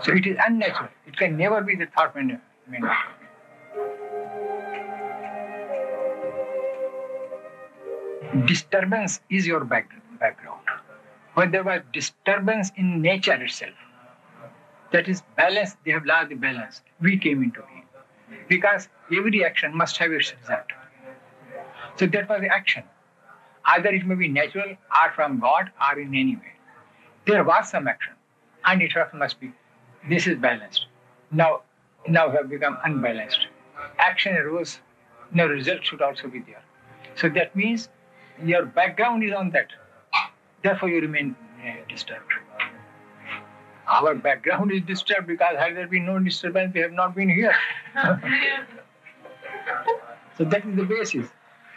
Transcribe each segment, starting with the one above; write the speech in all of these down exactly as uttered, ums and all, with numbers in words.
So it is unnatural. It can never be the thought manner. Disturbance is your back, background. When there was disturbance in nature itself, that is balance, they have lost the balance. We came into being. Because every action must have its result. So that was the action. Either it may be natural or from God or in any way. There was some action. And it must be, this is balanced. Now, now have become unbalanced. Action arose, now result should also be there. So that means your background is on that. Therefore you remain uh, disturbed. Our background is disturbed because had there been no disturbance, we have not been here. So that is the basis.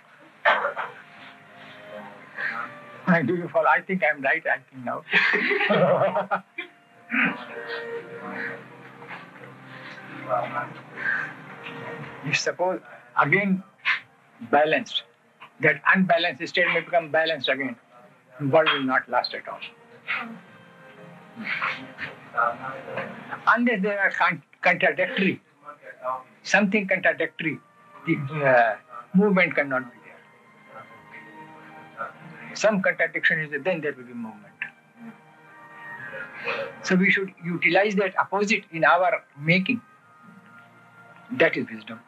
Do you follow? I think I'm right acting now. If suppose again balanced, that unbalanced state may become balanced again, the world will not last at all. Unless they are con- contradictory, something contradictory, the uh, movement cannot be there. Some contradiction is there, then there will be movement. So we should utilize that opposite in our making. That is wisdom.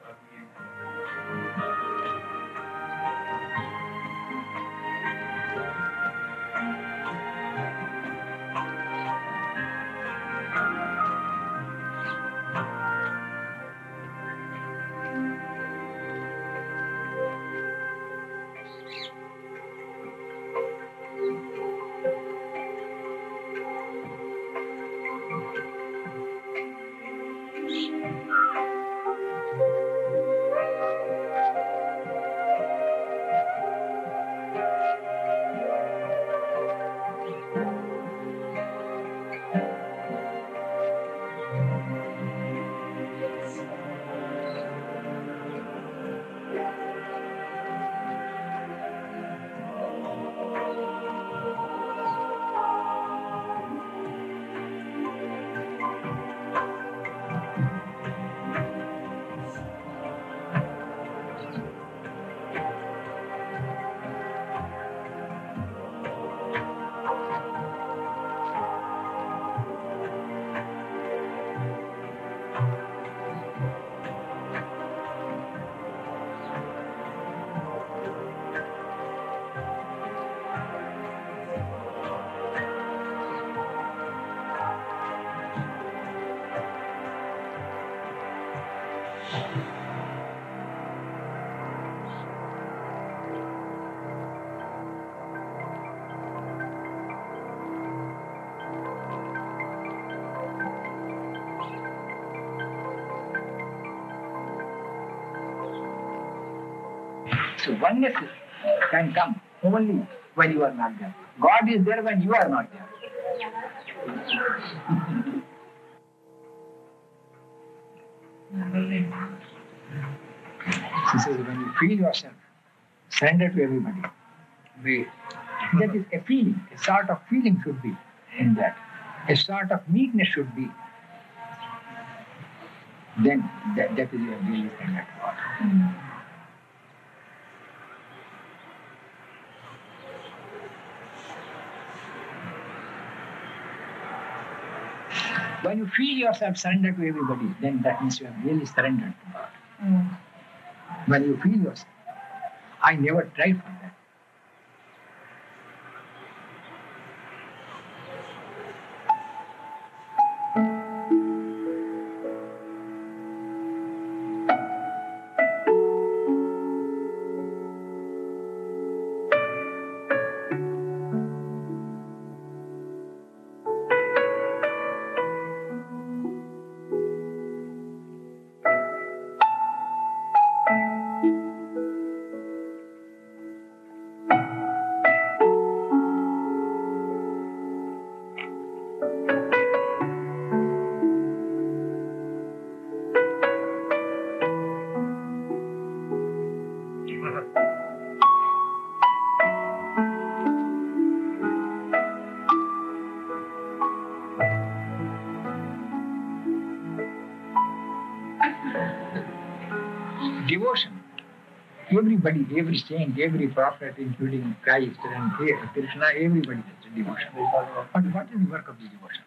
So oneness can come only when you are not there. God is there when you are not there. She says, when you feel yourself, surrender to everybody. We, that is a feeling, a sort of feeling should be in that. A sort of meekness should be. Then that, that is your really surrender to God. Mm. When you feel yourself surrender to everybody, then that means you have really surrendered to God. Mm. When you feel yourself, I never tried for that. devotion. Everybody, every saint, every prophet, including Christ and Krishna, everybody has a devotion. But what is the work of the devotion?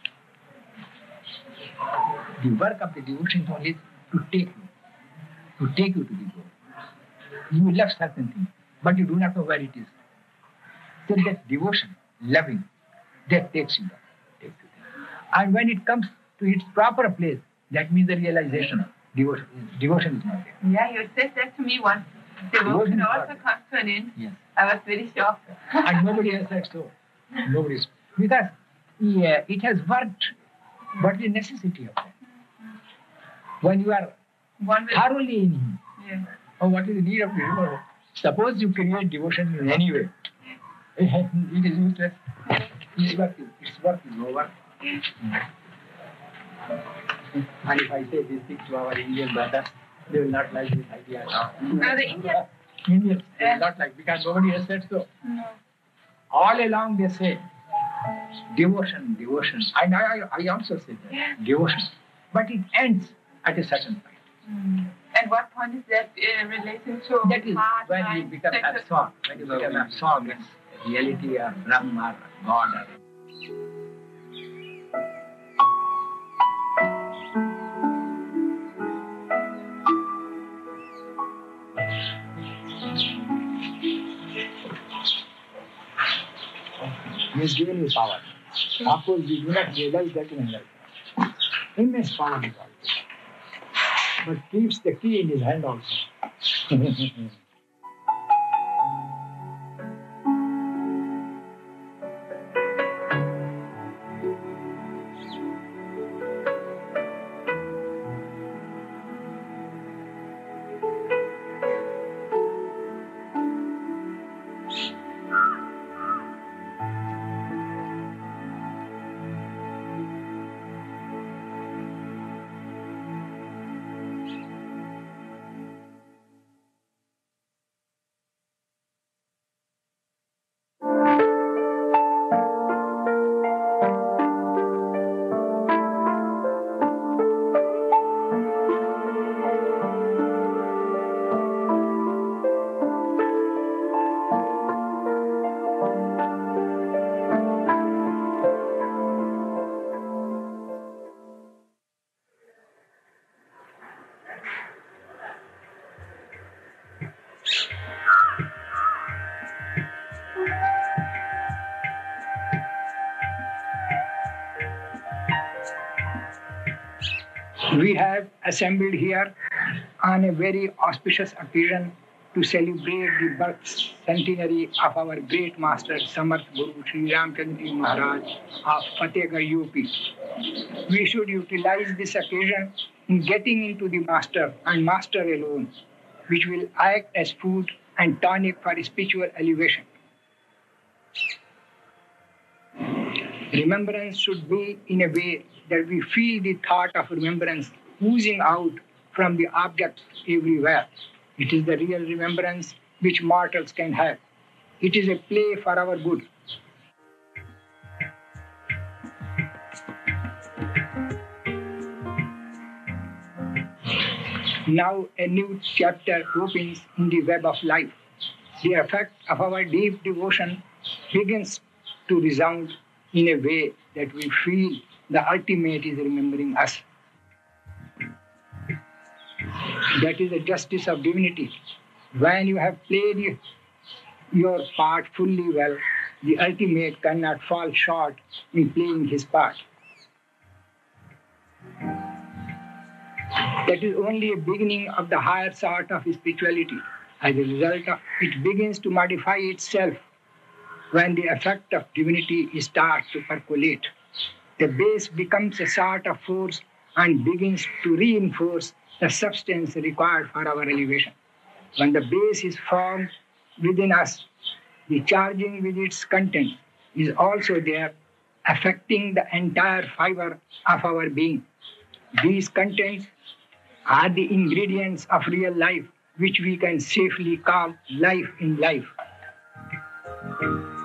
The work of the devotion is only to take you, to take you to the goal. You love certain things, but you do not know where it is. So that devotion, loving, that takes you there. Takes you there. And when it comes to its proper place, that means the realization. Devotion, devotion is not there. Yeah, you said that to me once. Devotion, devotion also comes to an end. Yes. I was very shocked. And nobody has said so. Nobody's. Because yeah, it has worked. What is the necessity of that? When you are One will, thoroughly in Him, yeah. oh, what is the need of devotion? Suppose you create devotion in any way. It is useless. Its work is, its work is over. And if I say this thing to our Indian brothers, they will not like this idea now. No, the Indians. Indians, they will not like, because nobody has said so. No. All along they say, devotion, devotion. And I, I, I also say that, Yeah. devotion. But it ends at a certain point. Mm. And what point is that uh, relating to That is heart, when you mind, become sex- absorbed, when you become absorbed in reality or Brahma or God. Or He has given you power. Of course, we do not realize that in life. Immense power is all. But keeps the key in his hand also. We have assembled here on a very auspicious occasion to celebrate the birth centenary of our great master, Samarth Guru Sri Ramchandra Maharaj of Fatehgarh, U P. We should utilize this occasion in getting into the master and master alone, which will act as food and tonic for spiritual elevation. Remembrance should be in a way that we feel the thought of remembrance oozing out from the object everywhere. It is the real remembrance which mortals can have. It is a play for our good. Now a new chapter opens in the web of life. The effect of our deep devotion begins to resound in a way that we feel the ultimate is remembering us. That is the justice of divinity. When you have played your part fully well, the ultimate cannot fall short in playing his part. That is only a beginning of the higher sort of spirituality. As a result of it begins to modify itself when the effect of divinity starts to percolate. The base becomes a sort of force and begins to reinforce the substance required for our elevation. When the base is formed within us, the charging with its content is also there, affecting the entire fiber of our being. These contents are the ingredients of real life, which we can safely call life in life.